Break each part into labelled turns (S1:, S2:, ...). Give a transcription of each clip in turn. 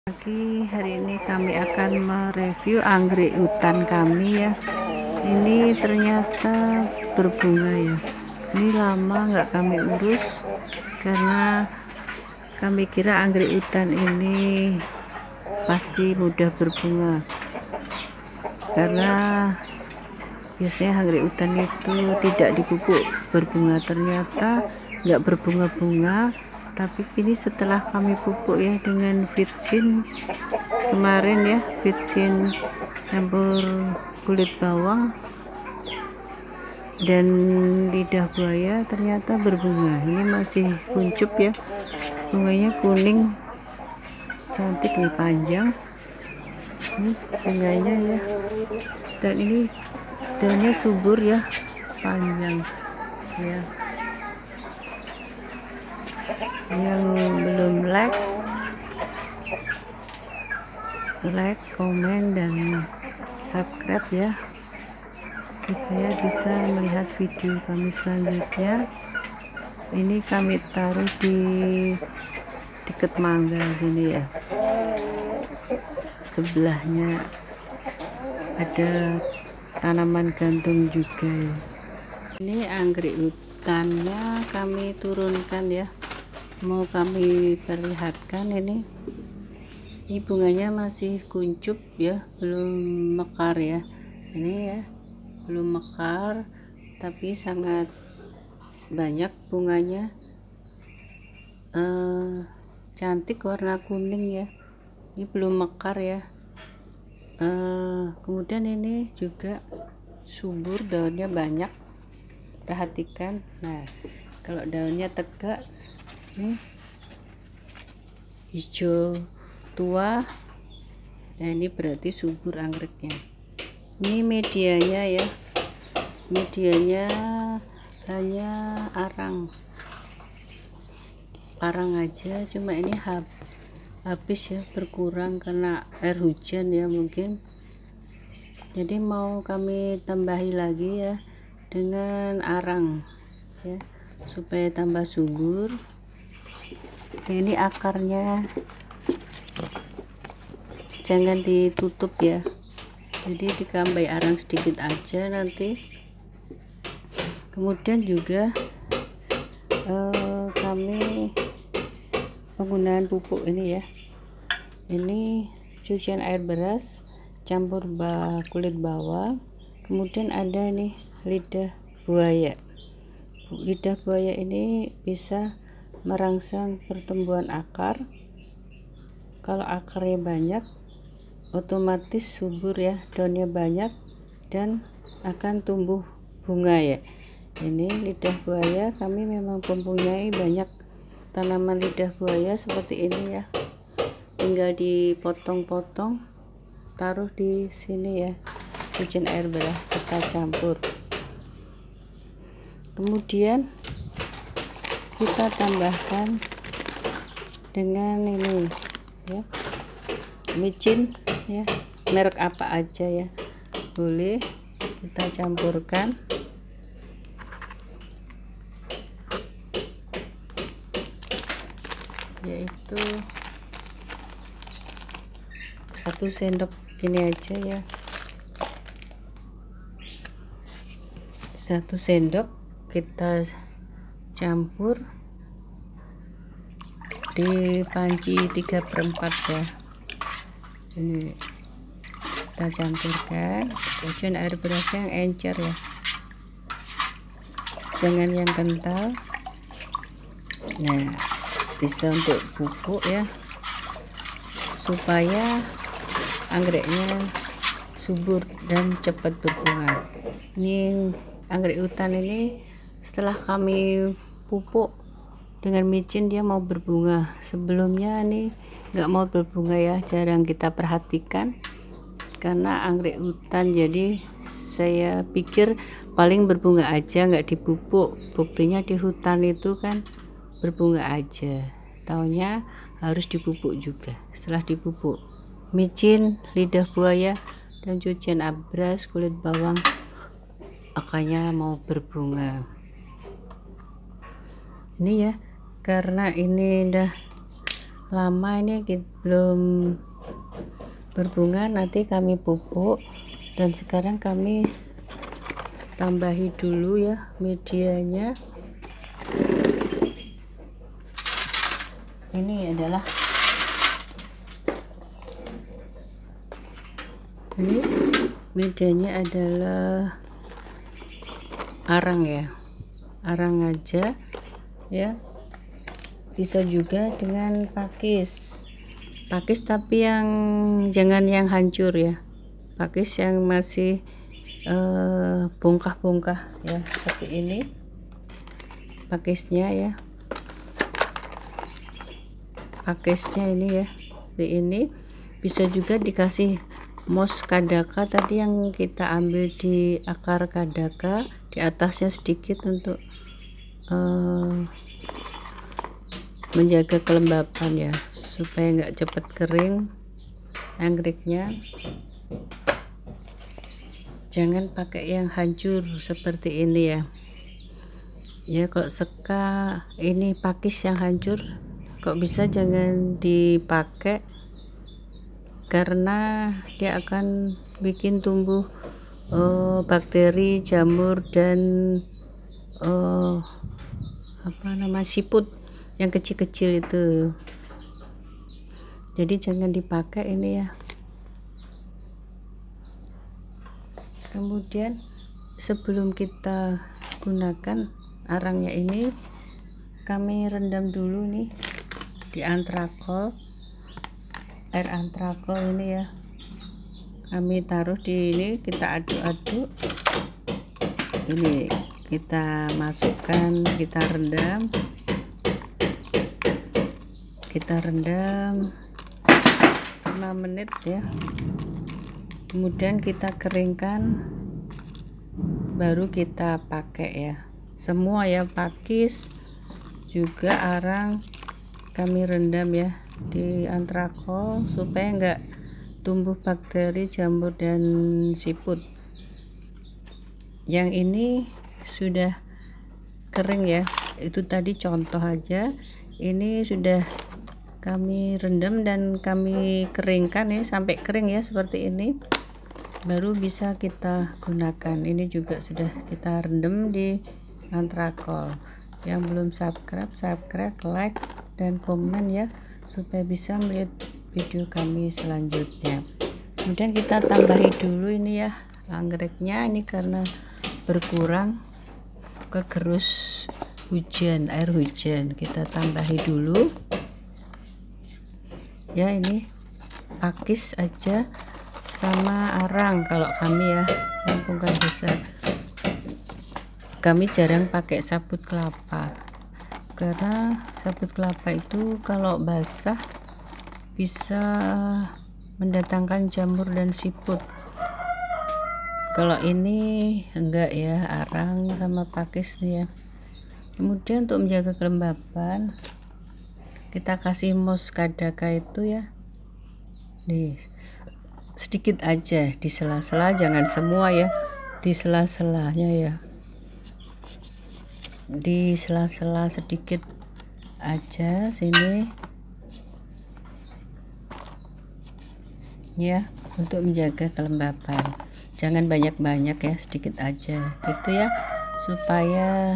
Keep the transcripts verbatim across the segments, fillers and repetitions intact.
S1: Pagi hari ini kami akan mereview anggrek hutan kami ya. Ini ternyata berbunga ya. Ini lama nggak kami urus karena kami kira anggrek hutan ini pasti mudah berbunga, karena biasanya anggrek hutan itu tidak dipupuk berbunga. Ternyata nggak berbunga-bunga, tapi ini setelah kami pupuk ya dengan Vitsin kemarin ya, Vitsin campur kulit bawang dan lidah buaya, ternyata berbunga. Ini masih kuncup ya, bunganya kuning cantik nih, panjang ini bunganya ya, dan ini daunnya subur ya, panjang ya. Yang belum like like komen dan subscribe ya, supaya bisa melihat video kami selanjutnya. Ini kami taruh di dekat mangga sini ya, sebelahnya ada tanaman gantung juga ya. Ini anggrek hutannya kami turunkan ya, mau kami perlihatkan. Ini ini bunganya masih kuncup ya, belum mekar ya. Ini ya belum mekar, tapi sangat banyak bunganya, eh, cantik warna kuning ya. Ini belum mekar ya. Eh, kemudian ini juga subur, daunnya banyak, perhatikan. Nah, kalau daunnya tegak ini hijau tua, nah ini berarti subur anggreknya. Ini medianya ya, medianya hanya arang arang aja, cuma ini hab, habis ya, berkurang karena air hujan ya mungkin. Jadi mau kami tambahi lagi ya dengan arang ya, supaya tambah subur. Ini akarnya jangan ditutup ya, jadi dikambai arang sedikit aja nanti. Kemudian juga eh, kami penggunaan pupuk ini ya, ini cucian air beras campur ba kulit bawang, kemudian ada nih lidah buaya. Lidah buaya ini bisa merangsang pertumbuhan akar. Kalau akarnya banyak, otomatis subur ya, daunnya banyak dan akan tumbuh bunga ya. Ini lidah buaya, kami memang mempunyai banyak tanaman lidah buaya seperti ini ya, tinggal dipotong-potong, taruh di sini ya, cucian air beras kita campur. Kemudian kita tambahkan dengan ini ya, micin ya, merek apa aja ya boleh, kita campurkan. Yaitu satu sendok gini aja ya, satu sendok kita campur di panci tiga per empat ya. Ini kita campurkan, cucian air berasnya yang encer ya, jangan yang kental. Nah, bisa untuk pupuk ya, supaya anggreknya subur dan cepat berbunga. Ini anggrek hutan ini setelah kami pupuk dengan micin dia mau berbunga. Sebelumnya nih nggak mau berbunga ya, jarang kita perhatikan karena anggrek hutan, jadi saya pikir paling berbunga aja nggak dipupuk. Buktinya di hutan itu kan berbunga aja, taunya harus dipupuk juga. Setelah dipupuk micin, lidah buaya dan cucian abras kulit bawang, akarnya mau berbunga. Ini ya, karena ini udah lama ini kita belum berbunga, nanti kami pupuk. Dan sekarang kami tambahi dulu ya medianya. Ini adalah ini medianya adalah arang ya, arang aja ya, bisa juga dengan pakis pakis tapi yang jangan yang hancur ya, pakis yang masih bongkah-bongkah uh, ya, seperti ini pakisnya ya, pakisnya ini ya, seperti ini. Bisa juga dikasih mos kadaka tadi yang kita ambil di akar kadaka, di atasnya sedikit untuk uh, menjaga kelembapan ya, supaya nggak cepat kering anggreknya. Jangan pakai yang hancur seperti ini ya. Ya kalau seka ini pakis yang hancur kok bisa jangan dipakai, karena dia akan bikin tumbuh uh, bakteri, jamur, dan uh, apa nama siput yang kecil-kecil itu. Jadi jangan dipakai ini ya. Kemudian sebelum kita gunakan arangnya ini, kami rendam dulu nih di antrakol, air antrakol ini ya. Kami taruh di ini, kita aduk-aduk. Ini kita masukkan, kita rendam. Kita rendam lima menit ya. Kemudian kita keringkan, baru kita pakai ya. Semua ya, pakis juga arang kami rendam ya di antrakol supaya enggak tumbuh bakteri, jamur, dan siput. Yang ini sudah kering ya, itu tadi contoh aja. Ini sudah kami rendam dan kami keringkan ya, sampai kering ya seperti ini, baru bisa kita gunakan. Ini juga sudah kita rendam di antrakol. Yang belum subscribe, subscribe, like, dan komen ya, supaya bisa melihat video kami selanjutnya. Kemudian kita tambahi dulu ini ya anggreknya, ini karena berkurang kegerus hujan, air hujan, kita tambahi dulu ya. Ini pakis aja sama arang kalau kami ya, lingkungan besar. Kami jarang pakai sabut kelapa, karena sabut kelapa itu kalau basah bisa mendatangkan jamur dan siput. Kalau ini enggak ya, arang sama pakis ya. Kemudian untuk menjaga kelembapan, kita kasih mos kadaka itu ya, nih sedikit aja di sela-sela, jangan semua ya, di sela-selanya ya, di sela-sela sedikit aja sini ya, untuk menjaga kelembapan. Jangan banyak-banyak ya, sedikit aja gitu ya, supaya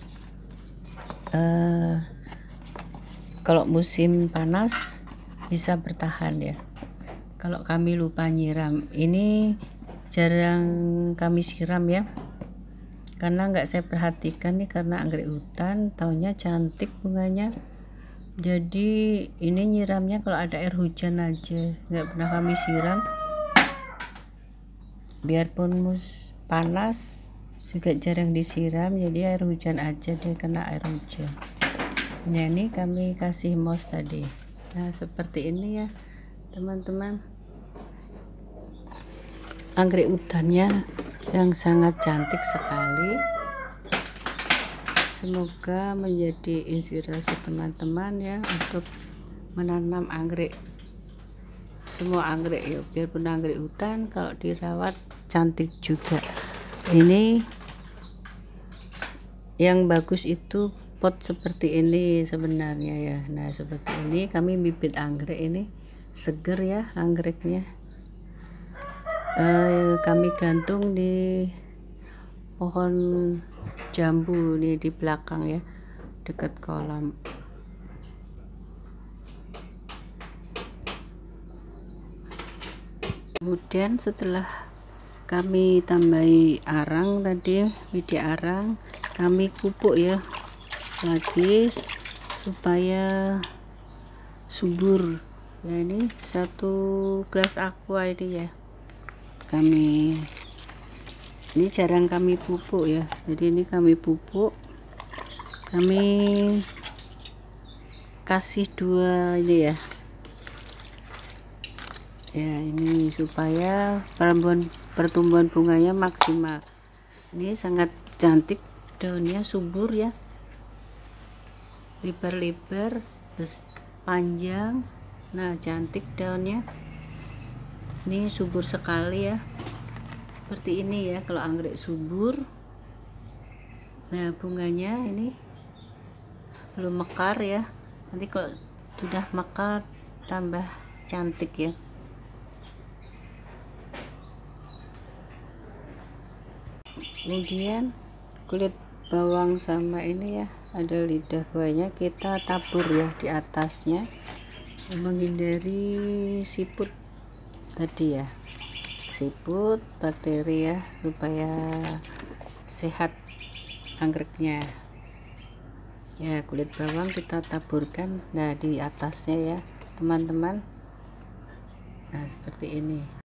S1: uh, kalau musim panas bisa bertahan ya. Kalau kami lupa nyiram, ini jarang kami siram ya, karena nggak saya perhatikan nih, karena anggrek hutan taunya cantik bunganya. Jadi ini nyiramnya kalau ada air hujan aja, nggak pernah kami siram. Biarpun mus panas juga jarang disiram, jadi air hujan aja, dia kena air hujan. Nah ini kami kasih mos tadi. Nah seperti ini ya teman-teman, anggrek hutannya yang sangat cantik sekali. Semoga menjadi inspirasi teman-teman ya untuk menanam anggrek. Semua anggrek ya, biarpun anggrek hutan, kalau dirawat cantik juga. Ini yang bagus itu pot seperti ini sebenarnya ya. Nah seperti ini kami bibit anggrek ini seger ya anggreknya. Eh, kami gantung di pohon jambu nih di belakang ya, dekat kolam. Kemudian setelah kami tambahi arang tadi, biji arang, kami pupuk ya lagi supaya subur ya. Ini satu gelas aqua ini ya, kami ini jarang kami pupuk ya, jadi ini kami pupuk, kami kasih dua ini ya ya ini supaya pertumbuhan pertumbuhan bunganya maksimal. Ini sangat cantik, daunnya subur ya, lebar-lebar, panjang. Nah cantik daunnya, ini subur sekali ya, seperti ini ya kalau anggrek subur. Nah bunganya ini belum mekar ya, nanti kalau sudah mekar tambah cantik ya. Kemudian kulit bawang sama ini ya, ada lidah buahnya, kita tabur ya di atasnya menghindari siput tadi ya, siput bakteri ya, supaya sehat anggreknya ya. Kulit bawang kita taburkan nah di atasnya ya teman-teman. Nah seperti ini.